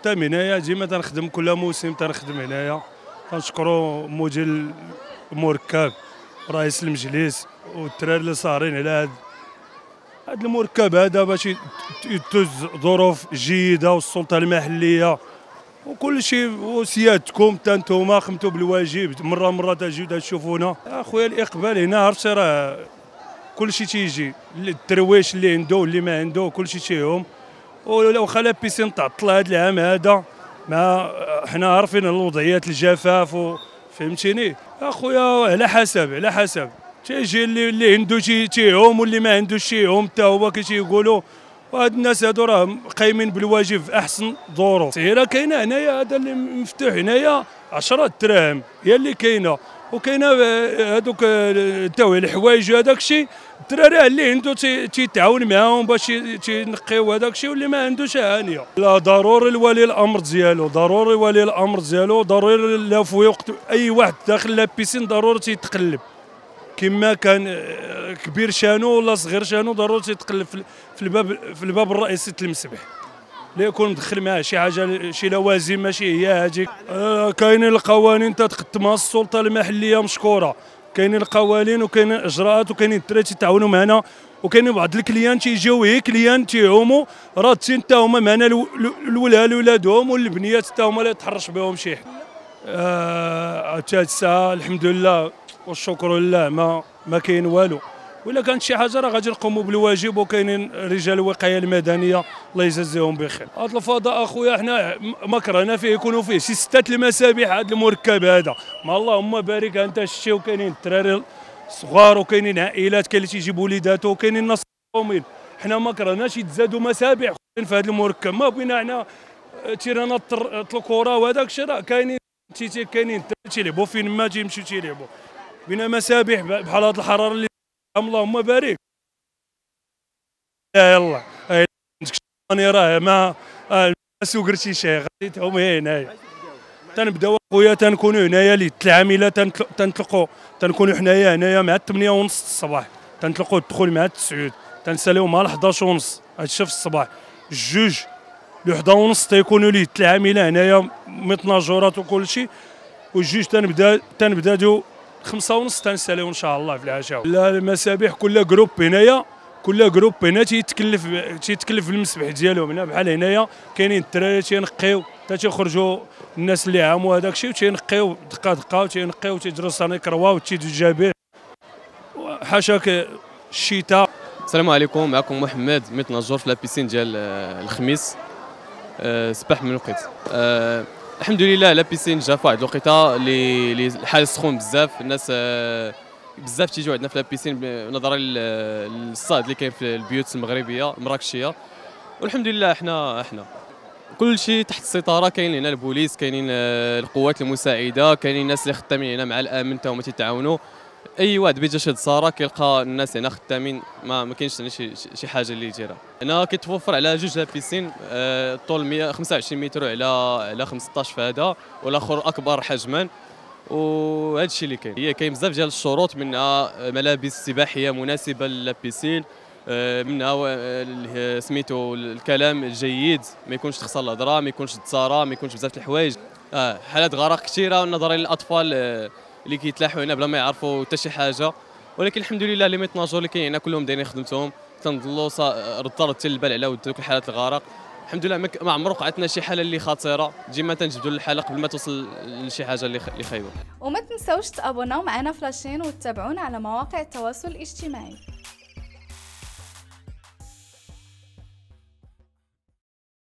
حتى من هنايا ديما تنخدم كل موسم تنخدم هنايا. كنشكروا مدير المركب رئيس المجلس والدراري اللي صارين على هذا المركب هذا باش يتوز ظروف جيده، والسلطه المحليه وكل شيء، وسيادتكم حتى نتوما قمتوا بالواجب. مره تجيو تشوفونا اخويا. الاقبال هنا عرفتي راه كل شيء تيجي، الترويش اللي عنده واللي ما عنده كل شيء تيهم. واخا لا بيسين تعطل هذا العام هذا، ما حنا عارفين الوضعيات الجفاف فهمتيني اخويا. على حسب تيجي اللي عنده تيعوم واللي ما عندوش تيعوم حتى هو كي تيقولوا. وهاد الناس هادو راه قايمين بالواجب في احسن ظروف. سيره كاينه هنايا، هذا اللي مفتوح هنايا 10 دراهم هي اللي كاينه، وكاينه هذوك تاوي الحوايج وهذاك الشيء. الدراري اللي عنده تيتعاون معاهم باش تينقيو هذاك الشيء، واللي ما عندوش هانيه. لا ضروري الولي الامر ديالو، ضروري لا في وقت اي واحد داخل لابيسين ضروري تيتقلب كما كان كبير شانو ولا صغير شانو، ضروري تيتقلب في الباب الرئيسي المسبح، لا يكون مدخل معاه شي حاجه شي لوازم ماشي هي هذيك. كاينين القوانين تتقدمها السلطه المحليه مشكوره، كاينين القوانين وكاينين الاجراءات وكاينين الدراري تيتعاونوا معنا، وكاينين بعض الكليان تيجيو هي كليان تيعوموا رادين حتى هما معنا الولاد ولادهم والبنيات حتى هما لا يتحرش بهم شي حد. حتى الساعه الحمد لله والشكر لله ما كاين والو. وإلا كانت شي حاجه راه غادي نقوموا بالواجب، وكاينين رجال الوقايه المدنيه الله يجازيهم بخير. هذا الفضاء اخويا حنا مكرنا فيه يكونوا فيه شي 6 المسابح. هذا المركب هذا ما اللهم بارك انت شتي، وكاينين الدراري صغار وكاينين عائلات، كاين اللي تيجيب وليداتو وكاينين ناس قومين. حنا ما كرهناش يتزادوا مسابح في هذا المركب. ما بغينا حنا تيرانا الكره وهذاك الشيء، راه كاينين تيلعبوا فين ما تيمشيو تيلعبوا. بنا مسابح بحال هذه الحراره اللي اللهم بارك. يلا انا راه ما سوقرتي شي غاديتهم هنايا. تنبداو خويا تنكونوا هنايا ليله العامله، تنكونوا حنايا هنايا مع 8:30 الصباح، تنطلقوا الدخول مع 9، تنساليو مع 11:30 هادشي في الصباح. الجوج ل 11:30 تيكونوا ليله العامله هنايا متناجرات وكل شيء، والجوج تنبدا ديو 5:30 تنساليو ان شاء الله في العشاء. لا المسابح كل جروب هنا تيتكلف بالمسبح ديالهم. هنا بحال هنايا كاينين الدراري تينقيو حتى تيخرجوا الناس اللي عاموا هذاك الشيء، وتينقيو دقه وتينقيو وتيجروا صانيكروا وتيدو جابير حاشاك الشتاء. السلام عليكم، معكم محمد متنجر في لابيسين ديال الخميس سباح من الوقت. الحمد لله لابيسين جا في واحد الوقيته اللي الحال سخون بزاف، الناس بزاف تيجيو عندنا في لابيسين نظرا للصهد اللي كاين في البيوت المغربيه المراكشيه. والحمد لله احنا كل شيء تحت السيطره. كاين هنا البوليس، كاينين القوات المساعده، كاينين الناس اللي خدامين هنا مع الامن حتى هما تيتعاونوا. اي واحد بيجي شاد صاره كيلقى الناس هنا خدامين، ما كاينش شي حاجه اللي يديرها. هنا كيتوفر على جوج لابيسين، طول 125 متر على 15 في هذا، والاخر اكبر حجما. وهذا الشيء اللي كاين بزاف ديال الشروط، منها ملابس سباحيه مناسبه للابيسين، منها سميتو الكلام الجيد، ما يكونش تخسر الهضره، ما يكونش التصارى، ما يكونش بزاف د الحوايج. حالات غرق كثيره نظرا للاطفال اللي كيتلاحوا هنا بلا ما يعرفوا حتى شي حاجه. ولكن الحمد لله لي ميتناجور اللي كاين هنا كلهم دايرين خدمتهم، تنظلوا رد حتى البال على ذوك الحالات الغرق. الحمد لله ما عمر وقعتنا شي حاله اللي خطيره، ديما تنجبدوا الحاله قبل ما توصل لشي حاجه اللي خايبه. وما تنساوش تابوناو معنا في لاشين وتتابعونا على مواقع التواصل الاجتماعي.